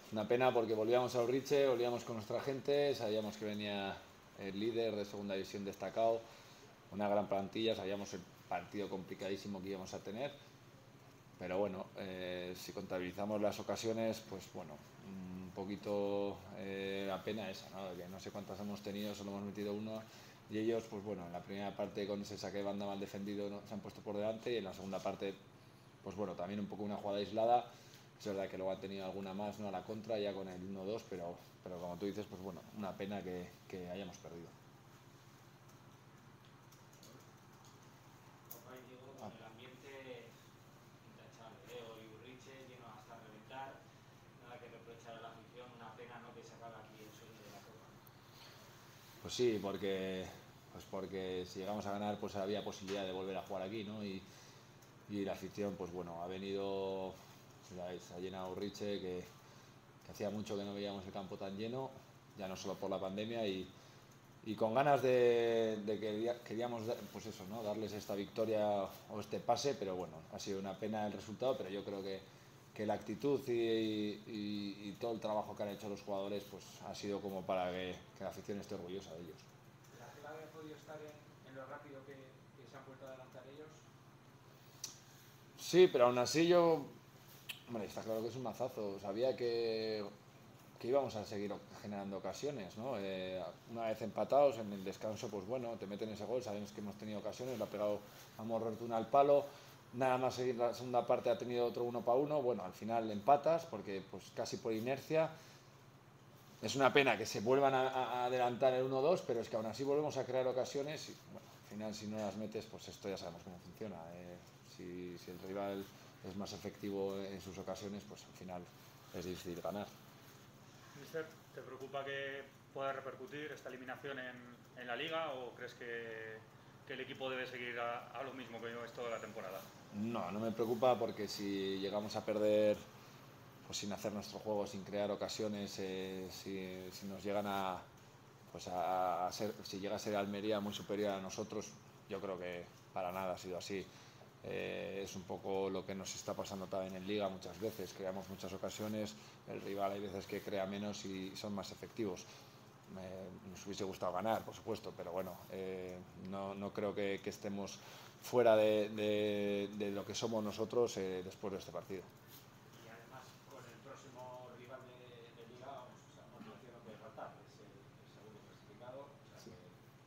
Una pena porque volvíamos a Urriche, volvíamos con nuestra gente, sabíamos que venía el líder de segunda división destacado, una gran plantilla, sabíamos el partido complicadísimo que íbamos a tener, pero bueno, si contabilizamos las ocasiones, pues bueno, un poquito la pena esa, ¿no? Que no sé cuántas hemos tenido, solo hemos metido uno y ellos, pues bueno, en la primera parte con ese saque de banda mal defendido, ¿no?, se han puesto por delante y en la segunda parte, pues bueno, también un poco una jugada aislada. Es verdad que luego han tenido alguna más, ¿no?, a la contra ya con el 1-2, pero como tú dices, pues bueno, una pena que hayamos perdido. Opa y Diego, con el ambiente intachable, hoy Urriche lleno hasta reventar, nada que reprochar a la afición, una pena, ¿no?, que se acabe aquí el sueño de la Copa. Pues sí, porque si llegamos a ganar, pues había posibilidad de volver a jugar aquí, ¿no? Y la afición, pues bueno, ha venido, se ha llenado Urriche, que hacía mucho que no veíamos el campo tan lleno, ya no solo por la pandemia, y con ganas de que queríamos, pues eso, ¿no?, darles esta victoria o este pase, pero bueno, ha sido una pena el resultado, pero yo creo que la actitud y todo el trabajo que han hecho los jugadores, pues ha sido como para que la afición esté orgullosa de ellos. ¿La clave ha podido estar en lo rápido que se han vuelto a adelantar ellos? Sí, pero aún así yo, hombre, está claro que es un mazazo. Sabía que íbamos a seguir generando ocasiones, ¿no? Una vez empatados en el descanso, pues bueno, te meten ese gol, sabemos que hemos tenido ocasiones, lo ha pegado a Morrotuna al palo, nada más seguir la segunda parte ha tenido otro 1-1, bueno, al final empatas porque pues casi por inercia. Es una pena que se vuelvan a adelantar el 1-2, pero es que aún así volvemos a crear ocasiones y bueno, al final si no las metes, pues esto ya sabemos cómo funciona. Si el rival es más efectivo en sus ocasiones, pues al final es difícil ganar. Mister, ¿te preocupa que pueda repercutir esta eliminación en la Liga o crees que el equipo debe seguir a lo mismo que es toda la temporada? No, no me preocupa porque si llegamos a perder, pues sin hacer nuestro juego, sin crear ocasiones, si nos llegan pues a ser, si llega a ser Almería muy superior a nosotros, yo creo que para nada ha sido así. Es un poco lo que nos está pasando también en Liga muchas veces, creamos muchas ocasiones, el rival hay veces que crea menos y son más efectivos. Nos hubiese gustado ganar, por supuesto, pero bueno, no creo que estemos fuera de lo que somos nosotros después de este partido. Y además, con el próximo rival de Liga, vamos, o sea, motivación no puede faltar, es el segundo clasificado, o sea Sí. que...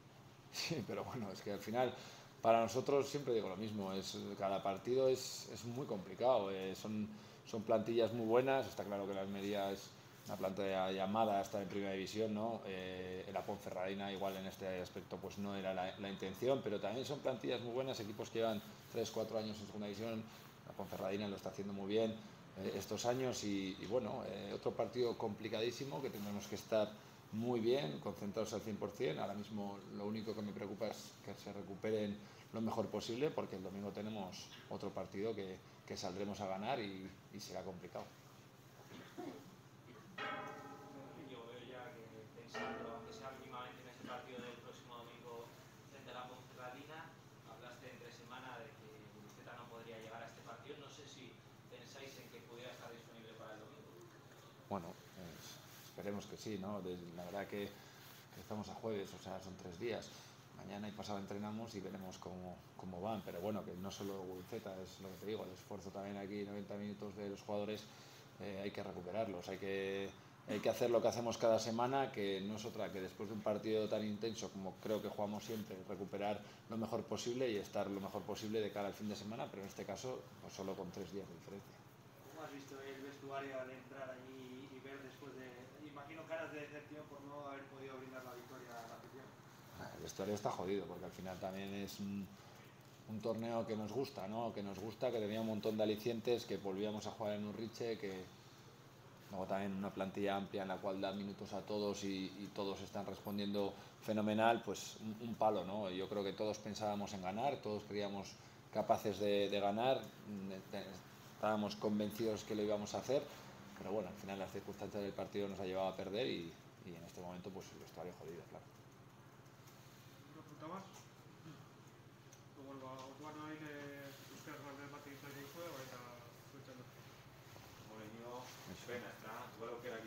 Sí, pero bueno, es que al final para nosotros siempre digo lo mismo, cada partido es muy complicado, son plantillas muy buenas, está claro que la Almería es una plantilla llamada hasta en primera división, ¿no? La Ponferradina igual en este aspecto pues no era la intención, pero también son plantillas muy buenas, equipos que llevan 3 4 años en segunda división, la Ponferradina lo está haciendo muy bien estos años y bueno, otro partido complicadísimo que tendremos que estar muy bien, concentrados al 100%. Ahora mismo lo único que me preocupa es que se recuperen lo mejor posible porque el domingo tenemos otro partido que saldremos a ganar y será complicado. Yo veo ya que pensando, aunque sea mínimamente en este partido del próximo domingo frente a la Ponferradina, hablaste entre semana de que Guruceta no podría llegar a este partido. No sé si pensáis en que pudiera estar disponible para el domingo. Bueno, esperemos que sí, ¿no? La verdad que estamos a jueves, o sea, son 3 días. Mañana y pasado entrenamos y veremos cómo van, pero bueno, que no solo Guruceta, es lo que te digo, el esfuerzo también aquí, 90 minutos de los jugadores, hay que recuperarlos, hay que hacer lo que hacemos cada semana, que no es otra que después de un partido tan intenso como creo que jugamos siempre, recuperar lo mejor posible y estar lo mejor posible de cara al fin de semana, pero en este caso pues solo con 3 días de diferencia. ¿Cómo has visto el vestuario al entrar allí y ver después de, imagino, caras de decepción por no haber podido brindar la victoria a la afición? El vestuario está jodido porque al final también es un torneo que nos gusta, ¿no? Que nos gusta, que tenía un montón de alicientes, que volvíamos a jugar en Urriche, que luego también una plantilla amplia en la cual da minutos a todos y todos están respondiendo fenomenal, pues un palo, ¿no? Yo creo que todos pensábamos en ganar, todos creíamos capaces de ganar, estábamos convencidos que lo íbamos a hacer, pero bueno, al final las circunstancias del partido nos ha llevado a perder y en este momento pues el vestuario jodido, claro. Una pregunta más. Como orduan hain euskaraz galderak bat egiten dituzue, eta zuetzen dut. Bueno, yo, pena, está, duelo que era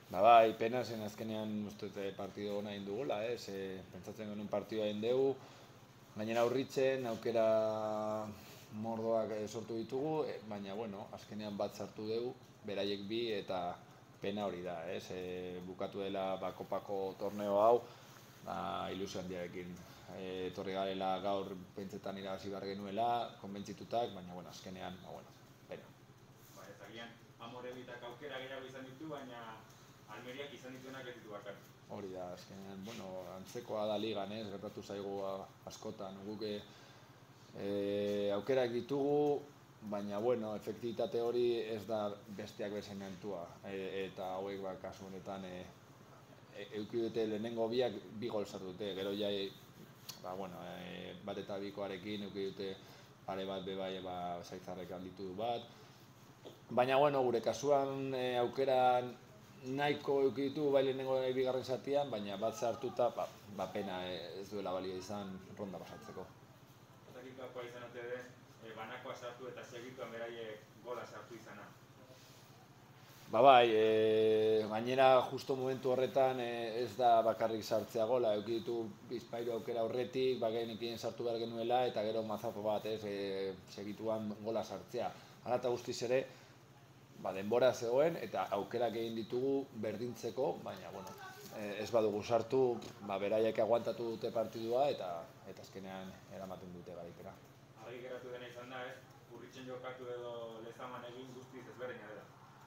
Bai, pena zen azkenean uste dut partido ona egin dugula, pentsatzen genuen partidoa egin dugu, gainera aurritzen, aukera mordoak sortu ditugu, baina bueno, azkenean bat sartu dugu, beraiek bi eta pena hori da, bukatu dela kopako torneo hau, ilusio handiarekin etorri garela gaur pentsetan irabazi behar genuela, konbentzitutak, baina bueno, azkenean, pena. Ba, ez agian, Amorebitak aukera gehiago izan ditu, baina Almeriak izan dituenak ez ditu bakar. Hori da, azkenean, antzekoa da ligan, gertatu zaigu askotan, guk aukerak ditugu, baina, efektibitate hori ez da besteak bezain mentua, eta hauek kasu honetan eduki dute lehenengo biak bi gol sartu dute, gero jai, bat eta bikoarekin eduki dute pare bat bebai Zaitzarrek handitu bat, baina, gure kasuan aukera nahiko eduki ditugu bai lehenengo bigarren zatian, baina bat sartuta, pena ez duela balio izan ronda pasatzeko. Otakikoakoa izan ote den, banakoa sartu eta segituan beraiek gola sartu izana. Bai, gainera justo momentu horretan ez da bakarrik sartzea gola, eduki ditu bizpahiru aukera aurretik, genekien sartu behar genuela eta gero mazazo bat, segituan gola sartzea. Hala eta guztiz ere, denbora zegoen eta aukerak egin ditugu berdintzeko, baina ez badugu sartu, beraiek aguantatu dute partidua eta azkenean eramaten dute garaipena. Argi geratu dena izan da, Urritzen jokatu edo Lezaman egin guztiz ezberdina dela.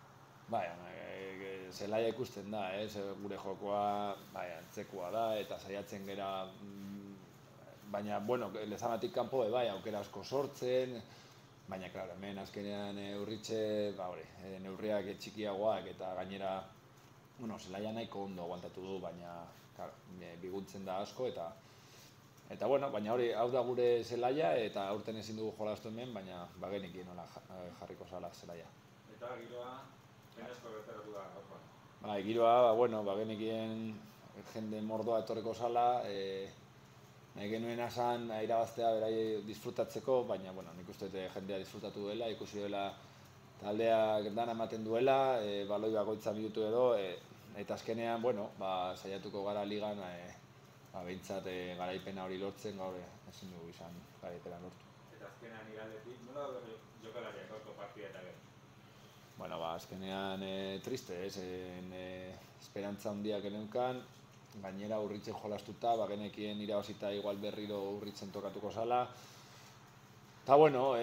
Zelaia ikusten da, gure jokoa antzekoa da eta saiatzen gera, baina, Lezamatik kanpo aukera asko sortzen, baina, klaro, hemen azkenean Urritze, neurriak txikiagoak eta gainera, zelaia nahiko ondo aguantatu du, baina, biguntzen da asko eta baina hau da gure zelaia eta aurten ezin dugu jolastu hemen, baina bagenekien nola jarriko zala zelaia. Eta giroa, benezko gerteratu da gaurkoan. Giroa, bagenekien jende mordoa etorreko zala, nahi genuen asan irabaztea berai disfrutatzeko, baina nik uste jendea disfrutatu duela, ikusi duela taldeak dana ematen duela, baloi bakoitza minutu edo, eta azkenean, saiatuko gara ligan, behintzat garaipena hori lortzen, gaur ezin dugu izan garaipena lortu. Eta azkenean igaldetik, nola daude jokalariak gaurko partida eta gero? Azkenean triste, esperantza handiak geneukan, gainera Urritzen jolastuta, genekien irabazita igual berriro Urritzen tokatuko zala. Eta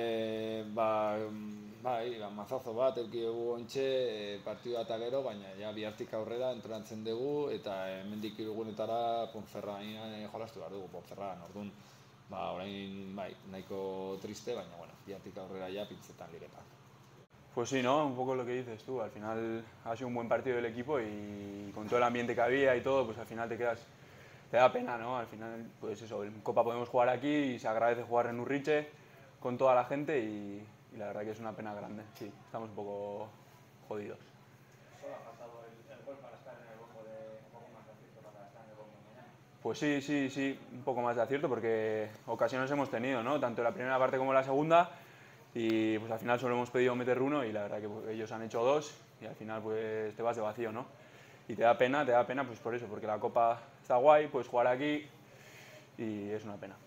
mazazo bat eduki dugu ontxe partidua eta gero, baina bihartik aurrera entrenatzen dugu eta hemendik 3 egunetara Ponferradin jolastu behar dugu, Ponferradan, orduan orain nahiko triste, baina bihartik aurrera pintzetan ligetan. Pues sí, ¿no? Un poco lo que dices tú, al final ha sido un buen partido del equipo y con todo el ambiente que había y todo, pues al final te da pena, ¿no? Al final, pues eso, en Copa podemos jugar aquí y se agradece jugar en Urriche con toda la gente y la verdad que es una pena grande, sí, estamos un poco jodidos. ¿Solo ha faltado el gol para estar en el bombo un poco más de acierto para estar en el bombo mañana? Pues sí, un poco más de acierto porque ocasiones hemos tenido, ¿no? Tanto en la primera parte como en la segunda. Y pues al final solo hemos pedido meter uno y la verdad que ellos han hecho 2 y al final pues te vas de vacío, ¿no? Y te da pena pues por eso, porque la Copa está guay, puedes jugar aquí y es una pena.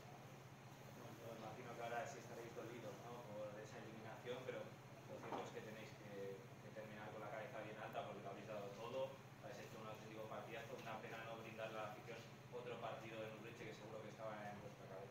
Me imagino que ahora sí estaréis dolidos, ¿no? Por esa eliminación, pero lo cierto es que tenéis que terminar con la cabeza bien alta porque lo habéis dado todo, habéis hecho un auténtico partidazo, una pena no brindar a la afición otro partido en Urriche que seguro que estaba en vuestra cabeza.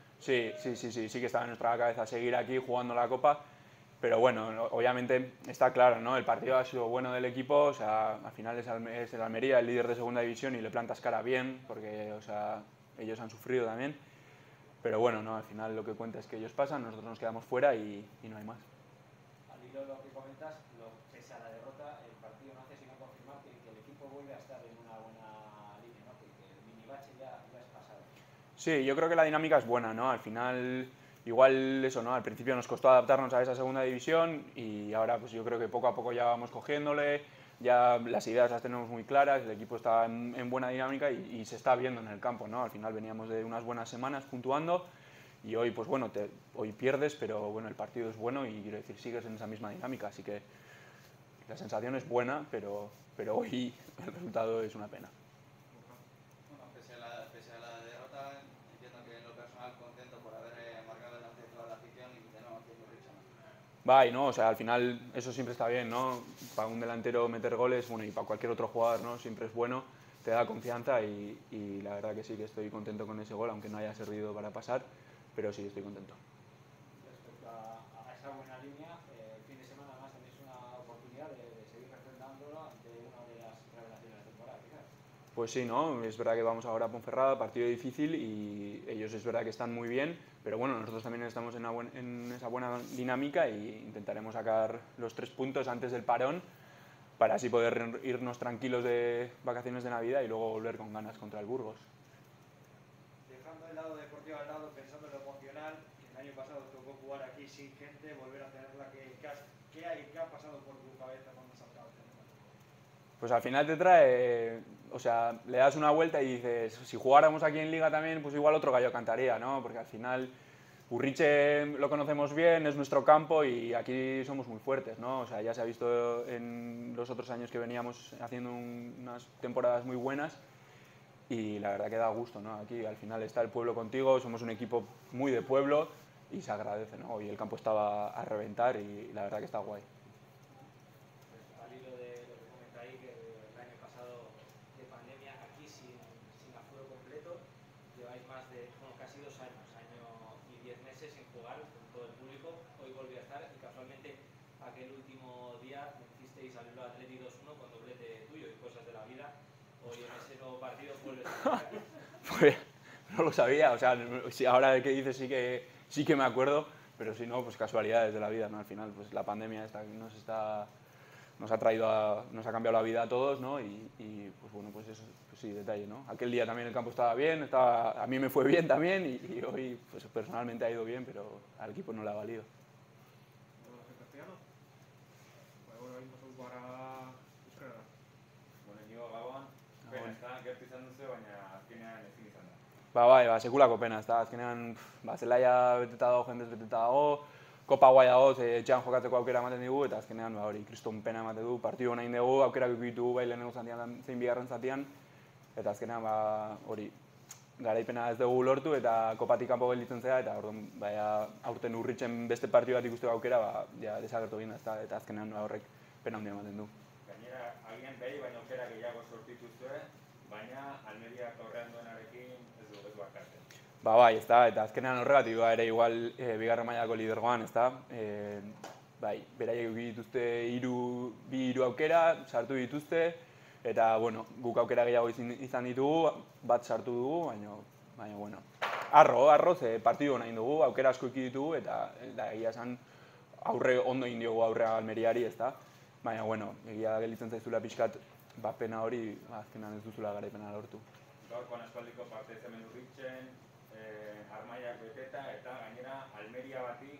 Sí que estaba en nuestra cabeza seguir aquí jugando la Copa, pero bueno, obviamente está claro, ¿no? El partido ha sido bueno del equipo, o sea, al final es el Almería, el líder de segunda división y le plantas cara bien, porque, o sea, ellos han sufrido también, pero bueno, ¿no? Al final lo que cuenta es que ellos pasan, nosotros nos quedamos fuera y no hay más. Al hilo de lo que comentas, pese a la derrota, el partido no hace sino confirmar que el equipo vuelve a estar en una buena línea, ¿no? Que el mini bache ya es pasado. Sí, yo creo que la dinámica es buena, ¿no? Al final, igual eso, ¿no? Al principio nos costó adaptarnos a esa segunda división y ahora pues yo creo que poco a poco ya vamos cogiéndole, ya las ideas las tenemos muy claras, el equipo está en buena dinámica y se está viendo en el campo, ¿no? Al final veníamos de unas buenas semanas puntuando y hoy, pues bueno, hoy pierdes, pero bueno, el partido es bueno y quiero decir, sigues en esa misma dinámica, así que la sensación es buena, pero hoy el resultado es una pena. Bueno, pese a la derrota, entiendo que en lo personal contento por haber marcado delante de toda la afición y de nuevo aquí en Urricha, ¿no? ¿No? O sea, al final eso siempre está bien, ¿no? Para un delantero meter goles, bueno, y para cualquier otro jugador, ¿no? Siempre es bueno, te da confianza y la verdad que sí que estoy contento con ese gol, aunque no haya servido para pasar, pero sí estoy contento. Respecto a esa buena línea, el fin de semana además tenéis una oportunidad de seguir refrendándolo ante una de las revelaciones de la temporada, quizás. Pues sí, ¿no? Es verdad que vamos ahora a Ponferrada, partido difícil y ellos es verdad que están muy bien, pero bueno, nosotros también estamos en esa buena dinámica y intentaremos sacar los 3 puntos antes del parón para así poder irnos tranquilos de vacaciones de Navidad y luego volver con ganas contra el Burgos. Dejando el lado deportivo al lado, pensando en lo emocional, el año pasado tocó jugar aquí sin gente, volver a tenerla. ¿Qué ha pasado por tu cabeza cuando has acabado el tema? Pues al final te trae, o sea, le das una vuelta y dices, si jugáramos aquí en Liga también, pues igual otro gallo cantaría, ¿no? Porque al final Urriche lo conocemos bien, es nuestro campo y aquí somos muy fuertes, ¿no? O sea, ya se ha visto en los otros años que veníamos haciendo unas temporadas muy buenas y la verdad que da gusto, ¿no? Aquí al final está el pueblo contigo, somos un equipo muy de pueblo y se agradece, ¿no? Hoy el campo estaba a reventar y la verdad que está guay. Al hilo de lo que comentáis, que el año pasado de pandemia, aquí sin aforo completo, lleváis más de, bueno, casi 2 años, año y 10 meses sin jugar con todo el público. Hoy volví a estar y casualmente aquel último día hicisteis al Atleti 2-1 con doblete tuyo y cosas de la vida. Hoy en ese nuevo partido vuelves a jugar. Pues no lo sabía, o sea, si ahora que dices sí que me acuerdo, pero si no, pues casualidades de la vida, ¿no? Al final, pues la pandemia nos ha cambiado la vida a todos, ¿no? Y pues bueno, pues eso, pues sí, detalle, ¿no? Aquel día también el campo estaba bien, a mí me fue bien también y hoy pues personalmente ha ido bien, pero al equipo no le ha valido. En castellano? Ahora mismo son para euskara. Nigo Gabon, pena ezta, gertu izan duzu, baina azkenean ezin izan da. Bai, sekulako pena, ezta, azkenean zelaia beteta dago, jendez beteta dago, kopa guai dago, etxean jokatzeko aukera ematen digu, eta azkenean hori kriston pena ematen du, partidu nahi dugu, aukerak ditugu bai lehenengo zatian zein bigarren zatian, eta azkenean hori garaipena ez dugu lortu eta kopatik kanpo gelditzen zera, eta orduan aurten Urritzen beste partidu bat ikusteko aukera desagertu egin da, eta azkenean horrek pena handia ematen du. Gainera, agian behi baina aukera gehiago sortituzue, baina Almeriak aurrean duenarekin ez du bakartzen. Bai, ezta, eta azkenean horregatik ere igual bigarren mailako lidergoan, ezta. Bai, beraiek dituzte bi hiru aukera, sartu dituzte, eta bueno, guk aukera gehiago izan ditugu, bat sartu dugu, baina bueno. Arro, ze partidu nahi dugu, aukera asko iki ditugu, eta egia esan ondo egin diogu aurrea Almeriari, ezta. Baina bueno, egia gelditzen zaizula pixkat, pena hori azkenean ez duzula garaipena lortu. Gaurkoan aspaldiko parte ez hemen Urritzen, armaiak beteta eta gainera Almeria bati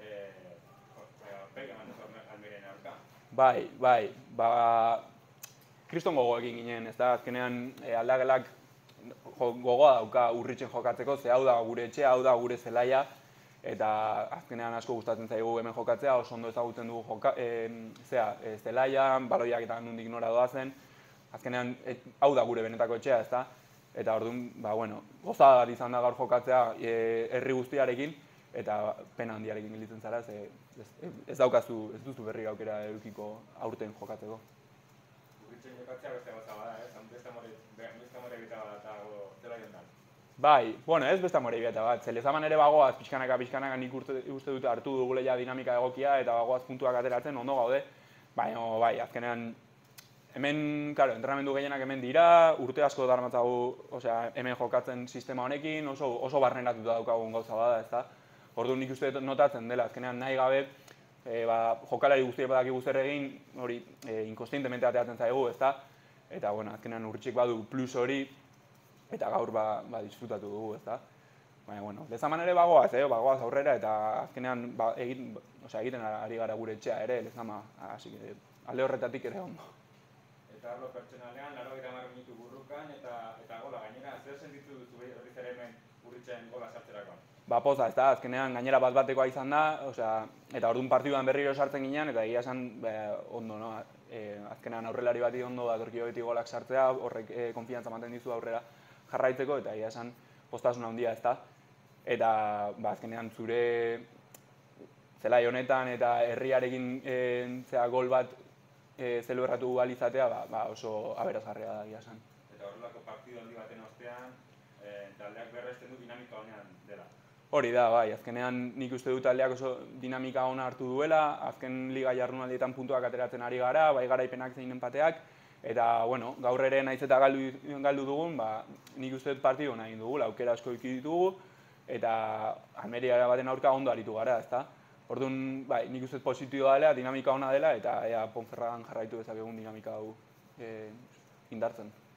pega eman duzu Almeriaren aurka. Bai, kriston gogoekin ginen, ez da, azkenean aldagelak gogoa dauka Urritzen jokatzeko, ze hau da gure etxea, hau da gure zelaia, eta azkenean asko gustatzen zaigu hemen jokatzea, oso ondo ezagutzen dugu zelaia, baloiak eta nondik nora doazen, azkenean hau da gure benetako etxea, ez da, eta orduan, gozada bat izan da gaur jokatzea herri guztiarekin, eta pena handiarekin gelditzen zara, ez duzu berri aukera edukiko aurten jokatzeko. Urritzen jokatzea beste gauza bada, beste amore bita bat dago zela jontan. Bai, ez beste amore bita bat, Lezaman ere bagoaz pixkanaka nik uste dut hartu dugule ja dinamika egokia eta bagoaz puntuak ateratzen ondo gaude, baina bai, azkenean hemen, entrenamendu gehienak hemen dira, urte asko darmatzagu hemen jokatzen sistema honekin, oso barneratuta daukagun gauza bada, ezta? Orduan nik uste notatzen dela, azkenean nahi gabe, jokalari guztiek badakigu zer egin, hori inkonstientemente ateratzen zaigu, ezta? Eta, azkenean Urritxek badu plus hori, eta gaur disfrutatu dugu, ezta? Baina, Lezaman ere bagoaz aurrera, eta azkenean egiten ari gara gure etxea ere, Lezama, alde horretatik ere ondo. Eta arlo pertsonalean, 80 minutu burrukan eta gola gainera, zer sentitu duzu berriz ere hemen Urritzen gola sartzerakoan? poza, ez da, azkenean gainera bat-batekoa izan da, eta orduan partiduan berriro sartzen ginen, eta egia esan ondo, no? Azkenean aurrelari bati ondo datorkio beti golak sartzea, horrek konfiantza ematen dizu aurrera jarraitzeko, eta egia esan poztasuna handia, ez da. Eta azkenean zure zelai honetan eta herriarekin gol bat zelebratu balizatea oso aberasgarria da, egia esan. Eta horrelako partidu handi baten ostean, taldeak berresten du dinamika honean dela. Hori da, bai, azkenean nik uste dut taldeak oso dinamika ona hartu duela, azken liga jardunaldietan puntuak ateratzen ari gara, bai garaipenak zein enpateak, eta, bueno, gaur ere naiz eta galdu dugun, nik uste dut partidu ona egin dugu, aukera asko iki ditugu, eta Almeria baten aurka ondo aritu gara, ezta? Orduan, bai, nik uste dut positiboa dela, dinamika ona dela, eta Ponferradan jarraitu dezakegun dinamika hau indartzen.